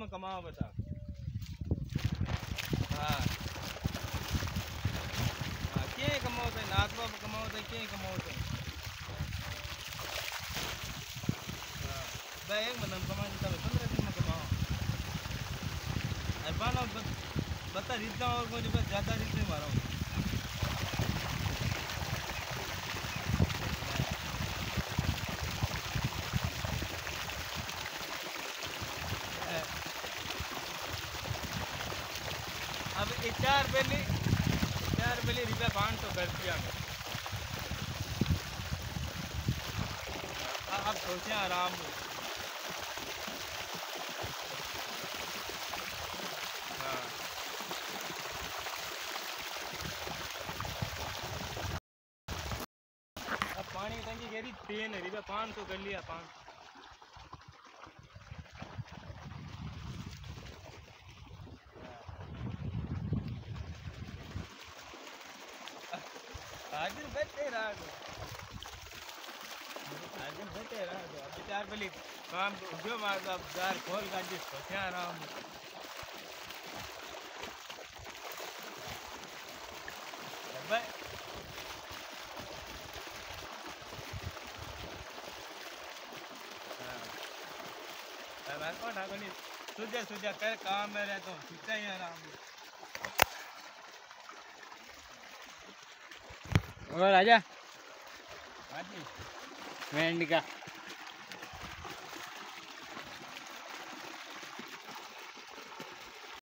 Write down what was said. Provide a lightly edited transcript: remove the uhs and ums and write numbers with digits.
कमाओ बता। हाँ हाँ क्या कमाओ थे नाचवा कमाओ थे क्या कमाओ थे। हाँ भाई एक महीना कमा देता है 15 दिन में कमाओ। अरबाना बता जितना और मुझे बस ज़्यादा जितने मारा हूँ। अब 4 पहले रुपया 500 कर दिया। अब सोचे आराम हो। हाँ अब पानी की टंकी कह रही 3 रुपया 500 कर लिया 500। हाजिर बैठे रहा तो हाजिर बैठे रहा तो अभी 4 पहले काम जो मार अब जार खोल का जिस सोचे आराम हो। भाई हाँ कौन ठाकुर नहीं सुझा सुझा कर काम में रहता हूँ सीखता ही आराम हो। और आजा हाँ जी वेंड का